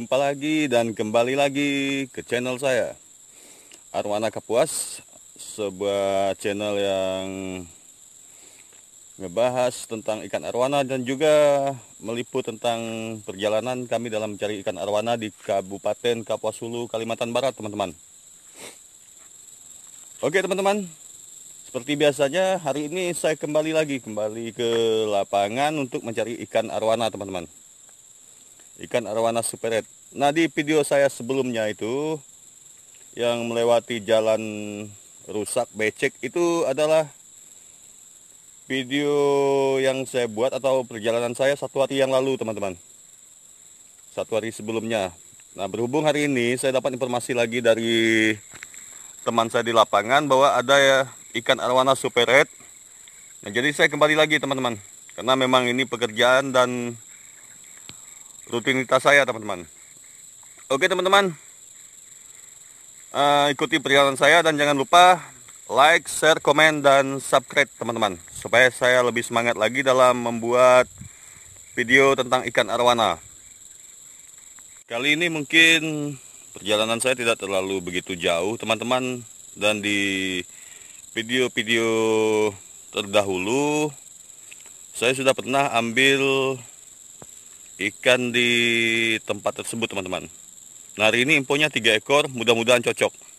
Jumpa lagi dan kembali lagi ke channel saya, Arwana Kapuas, sebuah channel yang ngebahas tentang ikan arwana dan juga meliput tentang perjalanan kami dalam mencari ikan arwana di Kabupaten Kapuas Hulu, Kalimantan Barat, teman-teman. Oke teman-teman, seperti biasanya hari ini saya kembali ke lapangan untuk mencari ikan arwana, teman-teman. Ikan arwana super red. Nah, di video saya sebelumnya itu yang melewati jalan rusak becek itu adalah video yang saya buat atau perjalanan saya 1 hari yang lalu, teman-teman. 1 hari sebelumnya. Nah, berhubung hari ini saya dapat informasi lagi dari teman saya di lapangan bahwa ada ya ikan arwana super red. Nah, jadi saya kembali lagi, teman-teman, karena memang ini pekerjaan dan rutinitas saya, teman-teman. Oke teman-teman, ikuti perjalanan saya dan jangan lupa like, share, komen, dan subscribe, teman-teman, supaya saya lebih semangat lagi dalam membuat video tentang ikan arwana. Kali ini mungkin perjalanan saya tidak terlalu begitu jauh, teman-teman, dan di video-video terdahulu saya sudah pernah ambil ikan di tempat tersebut, teman-teman. Nah, hari ini infonya 3 ekor, mudah-mudahan cocok.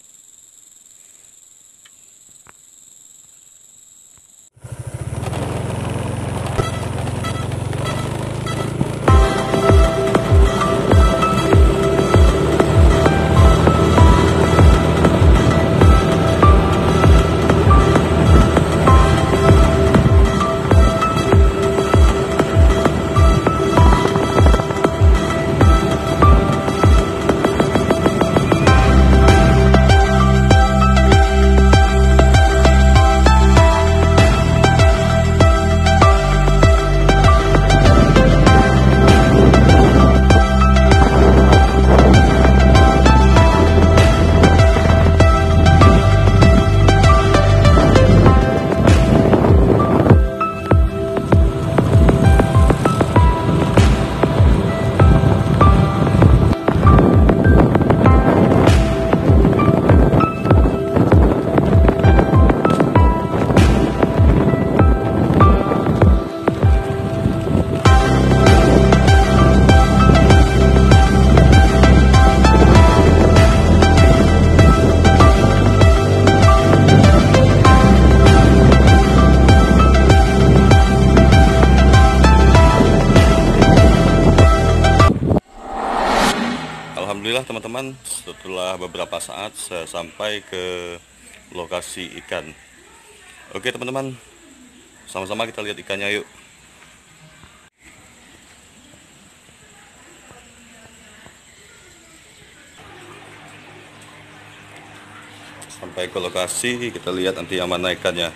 Alhamdulillah teman-teman, setelah beberapa saat saya sampai ke lokasi ikan. Oke teman-teman, sama-sama kita lihat ikannya yuk. Sampai ke lokasi, kita lihat nanti yang mana ikannya.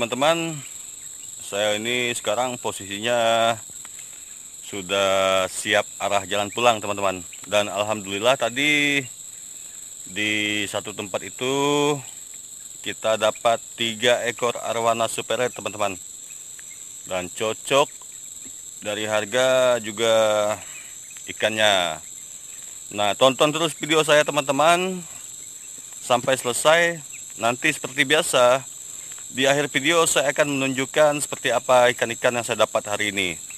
teman-teman, saya ini sekarang posisinya sudah siap arah jalan pulang teman-teman. Dan alhamdulillah tadi di satu tempat itu kita dapat 3 ekor arwana super red teman-teman. Dan cocok dari harga juga ikannya. Nah, tonton terus video saya teman-teman sampai selesai. Nanti seperti biasa, di akhir video saya akan menunjukkan seperti apa ikan-ikan yang saya dapat hari ini.